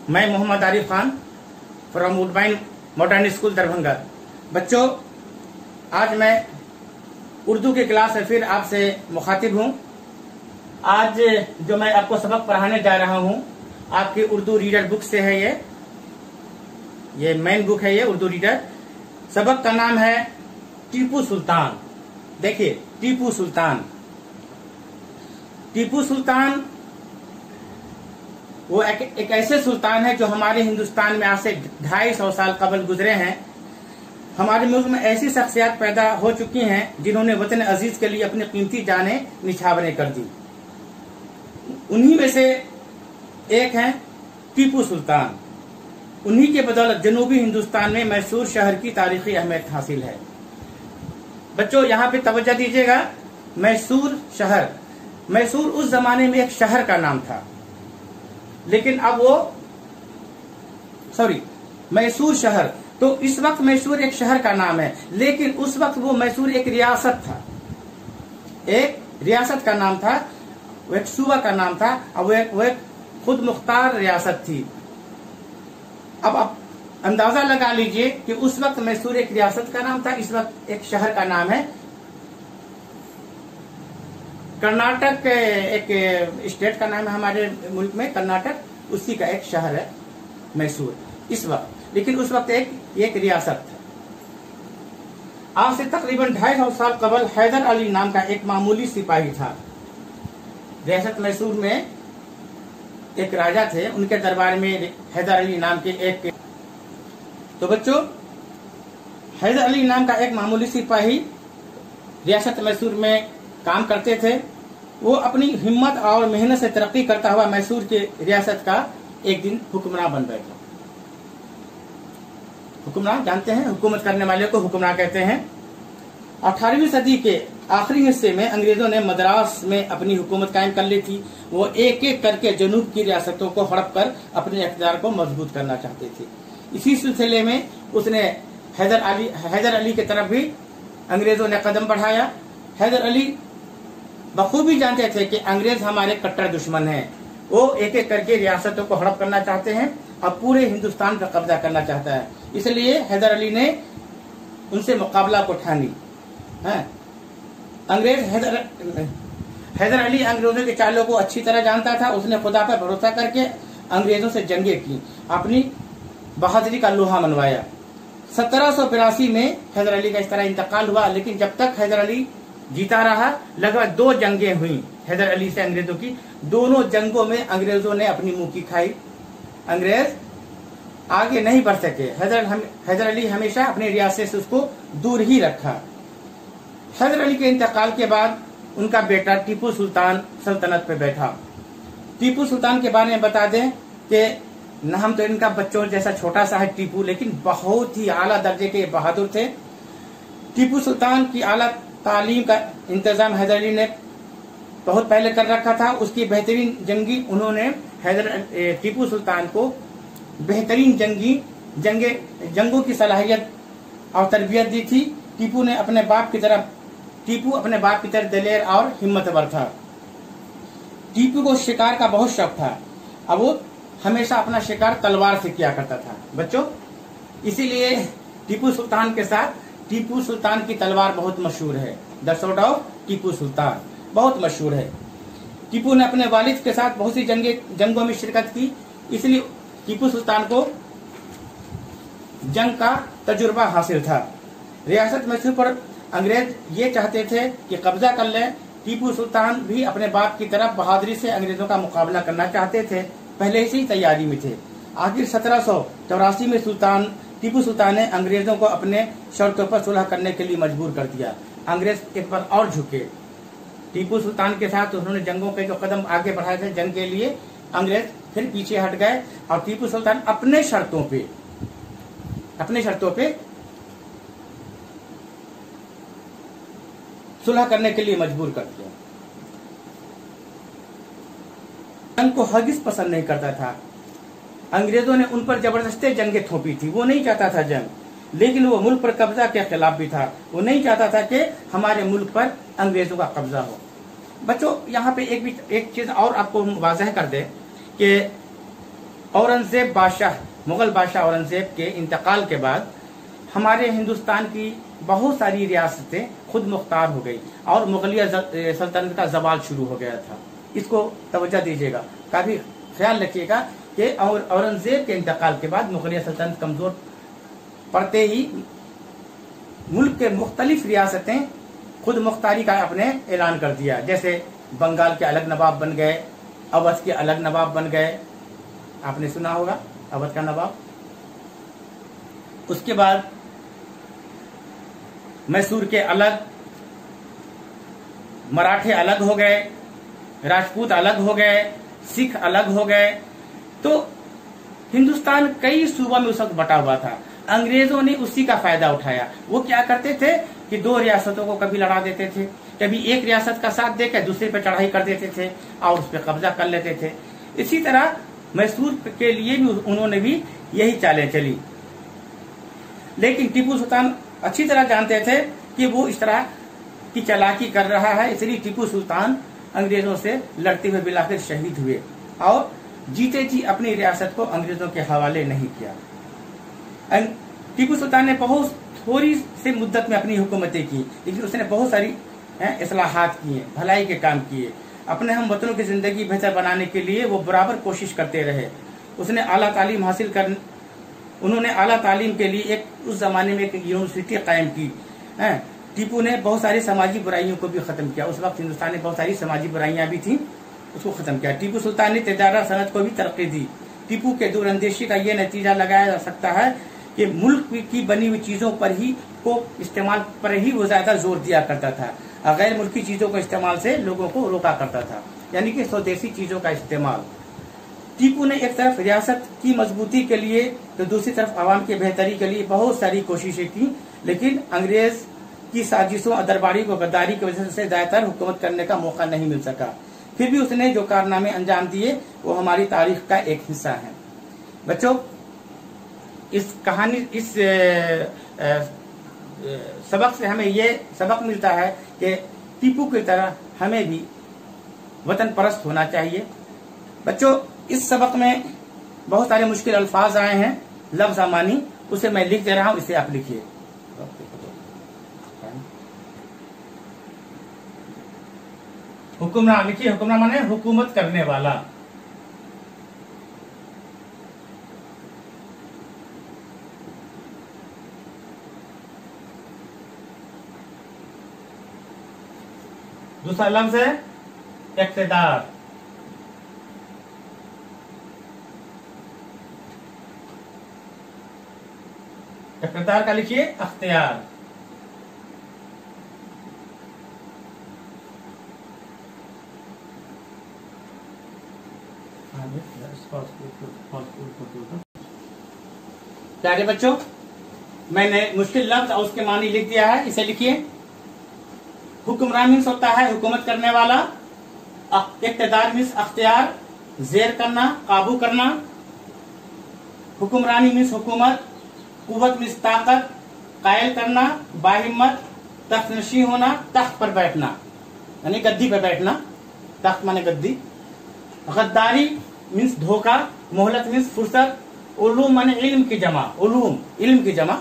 मैं Mohammad Arif Khan from Woodbine modern school Darbhanga. बच्चों, आज मैं उर्दू की क्लास में फिर आपसे मुखातिब हूँ। आज जो मैं आपको सबक पढ़ाने जा रहा हूँ आपकी उर्दू रीडर बुक से है। ये मेन बुक है, ये उर्दू रीडर। सबक का नाम है टीपू सुल्तान। देखिए, टीपू सुल्तान। टीपू सुल्तान वो एक ऐसे सुल्तान है जो हमारे हिंदुस्तान में आज से 250 साल कबल गुजरे हैं। हमारे मुल्क में ऐसी शख्सियत पैदा हो चुकी हैं जिन्होंने वतन अजीज के लिए अपनी कीमती जानें निछावरें कर दी। उन्हीं में से एक हैं टीपू सुल्तान। उन्हीं के बदौलत जनूबी हिंदुस्तान में मैसूर शहर की तारीखी अहमियत हासिल है। बच्चों, यहाँ पे तवज्जो दीजिएगा। मैसूर शहर, मैसूर उस जमाने में एक शहर का नाम था, लेकिन अब वो मैसूर शहर, तो इस वक्त मैसूर एक शहर का नाम है, लेकिन उस वक्त वो मैसूर एक रियासत था। एक रियासत का नाम था, वो एक सूबा का नाम था। अब वो एक खुद मुख्तार रियासत थी। अब आप अंदाजा लगा लीजिए कि उस वक्त मैसूर एक रियासत का नाम था, इस वक्त एक शहर का नाम है। कर्नाटक एक स्टेट का नाम है हमारे मुल्क में, कर्नाटक, उसी का एक शहर है मैसूर इस वक्त, लेकिन उस वक्त एक रियासत था। आज से तकरीबन 250 साल कबल हैदर अली नाम का एक मामूली सिपाही था। रियासत मैसूर में एक राजा थे, उनके दरबार में हैदर अली नाम के एक। तो बच्चों, हैदर अली नाम का एक मामूली सिपाही रियासत मैसूर में काम करते थे। वो अपनी हिम्मत और मेहनत से तरक्की करता हुआ मैसूर के रियासत का एक दिन हुक्मरान बन बैठा। हुक्मरान जानते हैं, हुकूमत करने वाले को हुक्मरान कहते हैं। 18वीं सदी के आखिरी हिस्से में अंग्रेजों ने मद्रास में अपनी हुकूमत कायम कर ली थी। वो एक एक करके जनूब की रियासतों को हड़प कर अपने इक़्तिदार को मजबूत करना चाहते थे। इसी सिलसिले में उसने हैदर अली की तरफ भी अंग्रेजों ने कदम बढ़ाया। हैदर अली बखूबी जानते थे कि अंग्रेज हमारे कट्टर दुश्मन हैं। वो एक एक करके रियासतों को हड़प करना चाहते हैं और पूरे हिंदुस्तान पर कब्जा करना चाहता है। इसलिए हैदर अली ने उनसे मुकाबला को ठानी है। हैदर अली अंग्रेजों के चालों को अच्छी तरह जानता था। उसने खुदा पर भरोसा करके अंग्रेजों से जंगें की, अपनी बहादुरी का लोहा मनवाया। 1782 में हैदर अली का इस तरह इंतकाल हुआ, लेकिन जब तक हैदर अली जीता रहा, लगभग 2 जंगें हुई हैदर अली से अंग्रेजों की। दोनों जंगों में अंग्रेजों ने अपनी मुंह की खाई। अंग्रेज आगे नहीं बढ़ सके। हैदर अली हमेशा अपने रियासत से उसको दूर ही रखा। हैदर अली के इंतकाल के बाद उनका बेटा टीपू सुल्तान सल्तनत पे बैठा। टीपू सुल्तान के बारे में बता दें कि नाम तो इनका बच्चों जैसा छोटा सा है टीपू, लेकिन बहुत ही आला दर्जे के बहादुर थे। टीपू सुल्तान की आला तालीम का इंतजाम हैदर अली ने बहुत पहले कर रखा था। उसकी बेहतरीन जंगी उन्होंने टीपू सुल्तान को बेहतरीन जंगों की सलाहियत और तरबियत दी थी। टीपू अपने बाप की तरह दलेर और हिम्मतवर था। टीपू को शिकार का बहुत शौक था। अब वो हमेशा अपना शिकार तलवार से किया करता था बच्चों। इसीलिए टीपू सुल्तान के साथ टीपू सुल्तान की तलवार बहुत मशहूर है। The sword of Tipu Sultan बहुत मशहूर है। टीपू ने अपने वालिद के साथ बहुत सी जंगों में शिरकत की, इसलिए टीपू सुल्तान को जंग का तजुर्बा हासिल था। रियासत मैसूर पर अंग्रेज ये चाहते थे कि कब्जा कर लें। टीपू सुल्तान भी अपने बाप की तरफ बहादुरी से अंग्रेजों का मुकाबला करना चाहते थे, पहले से ही तैयारी में थे। आखिर 1784 में टीपू सुल्तान ने अंग्रेजों को अपने शर्तों पर सुलह करने के लिए मजबूर कर दिया। अंग्रेज एक बार और झुके टीपू सुल्तान के साथ। उन्होंने जंगों के जो कदम आगे बढ़ाए थे जंग के लिए, अंग्रेज फिर पीछे हट गए और टीपू सुल्तान अपने शर्तों पे सुलह करने के लिए मजबूर कर दिया। जंग को हरगिज पसंद नहीं करता था। अंग्रेजों ने उन पर जबरदस्ती जंगें थोपी थी। वो नहीं चाहता था जंग, लेकिन वो मुल्क पर कब्जा के खिलाफ भी था। वो नहीं चाहता था कि हमारे मुल्क पर अंग्रेजों का कब्जा हो। बच्चों, यहाँ पे एक चीज और आपको वाजह कर दे कि औरंगजेब बादशाह, मुगल बादशाह औरंगजेब के इंतकाल के बाद हमारे हिंदुस्तान की बहुत सारी रियासतें खुद मुख्तार हो गई और मुगलिया सल्तनत का जवाल शुरू हो गया था। इसको तवज्जो दीजिएगा, काफी ख्याल रखिएगा कि औरंगजेब के इंतकाल के बाद मुगलिया सल्तनत कमजोर पड़ते ही मुल्क के मुख्तलिफ रियासतें खुद मुख्तारी का अपने ऐलान कर दिया। जैसे बंगाल के अलग नवाब बन गए, अवध के अलग नवाब बन गए, आपने सुना होगा अवध का नवाब। उसके बाद मैसूर के अलग, मराठे अलग हो गए, राजपूत अलग हो गए, सिख अलग हो गए। तो हिंदुस्तान कई सूबों में उस वक्त बटा हुआ था। अंग्रेजों ने उसी का फायदा उठाया। वो क्या करते थे कि दो रियासतों को कभी लड़ा देते थे, कभी एक रियासत का साथ देकर दूसरे पर चढ़ाई कर देते थे और उस पर कब्जा कर लेते थे। इसी तरह मैसूर के लिए भी उन्होंने भी यही चालें चली। लेकिन टीपू सुल्तान अच्छी तरह जानते थे कि वो इस तरह की चालाकी कर रहा है, इसलिए टीपू सुल्तान अंग्रेजों से लड़ते हुए बिलाखिर शहीद हुए और जीते जी अपनी रियासत को अंग्रेजों के हवाले नहीं किया। टीपू सुल्तान ने बहुत थोड़ी सी मुद्दत में अपनी हुकूमतें की, लेकिन उसने बहुत सारी इस्लाहात किए, भलाई के काम किए। अपने हम वतनों की जिंदगी बेहतर बनाने के लिए वो बराबर कोशिश करते रहे। उसने आला तालीम हासिल कर उन्होंने आला तालीम के लिए उस जमाने में एक यूनिवर्सिटी कायम की। टीपू ने बहुत सारी समाजी बुराइयों को भी खत्म किया। उस वक्त हिंदुस्तान में बहुत सारी समाजी बुराइयां भी थी, उसको खत्म किया। टीपू सुल्तान ने तिजारत सनत को भी तरक्की दी। टीपू के दूरअंदेशी का ये नतीजा लगाया जा सकता है कि मुल्क की बनी हुई चीजों पर ही को इस्तेमाल पर ही वो ज्यादा जोर दिया करता था, गैर मुल्की चीजों को इस्तेमाल से लोगों को रोका करता था, यानी कि स्वदेशी चीजों का इस्तेमाल। टीपू ने एक तरफ रियासत की मजबूती के लिए तो दूसरी तरफ आवाम की बेहतरी के लिए बहुत सारी कोशिशें की, लेकिन अंग्रेज की साजिशों और दरबारी को गद्दारी की वजह से ज्यादातर हुकूमत करने का मौका नहीं मिल सका। फिर भी उसने जो कारनामे अंजाम दिए वो हमारी तारीख का एक हिस्सा है। बच्चों, इस कहानी इस सबक से हमें ये सबक मिलता है कि टीपू की तरह हमें भी वतन परस्त होना चाहिए। बच्चों, इस सबक में बहुत सारे मुश्किल अल्फाज आए हैं, लफ्ज अमानी, उसे मैं लिख दे रहा हूं, इसे आप लिखिए। हुक्मरान लिखिए, हुक्मरान माने हुकूमत करने वाला। दूसरा लफ्ज है इक्तिदार। इक्तिदार का लिखिए अख्तियार। प्यारे बच्चों, मैंने मुश्किल लफ्ज और उसके मानी लिख दिया है, इसे लिखिए। हुक्मरान मीन्स होता है हुकूमत करने वाला, इक्तिदार मीन्स अख्तियार, जेर करना, काबू करना। हुक्मरानी मीन्स हुकूमत, कुव्वत मीन्स ताकत, कायल करना, बाहिम्मत, तख्तनशी होना, तख्त पर बैठना यानी गद्दी पर बैठना, तख्त माने गद्दी। गद्दारी मीन्स धोखा, मोहलत मीन्स फुर्सत, उलूम माने इल्म की जमा, उलूम इल्म की जमा।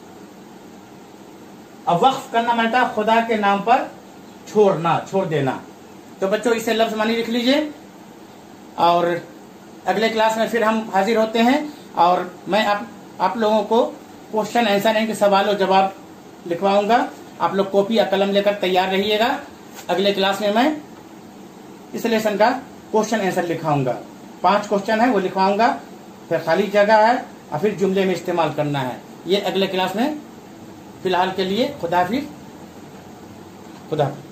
अब वक्फ करना मानता है खुदा के नाम पर छोड़ना, छोड़ देना। तो बच्चों, इसे लफ्ज मानी लिख लीजिए और अगले क्लास में फिर हम हाजिर होते हैं और मैं आप लोगों को क्वेश्चन आंसर यानी कि सवाल और जवाब लिखवाऊंगा। आप लोग कॉपी या कलम लेकर तैयार रहिएगा। अगले क्लास में मैं इस लेसन का क्वेश्चन आंसर लिखाऊंगा। 5 क्वेश्चन है वो लिखवाऊंगा, फिर खाली जगह है और फिर जुमले में इस्तेमाल करना है। ये अगले क्लास में। फिलहाल के लिए खुदा हाफिज।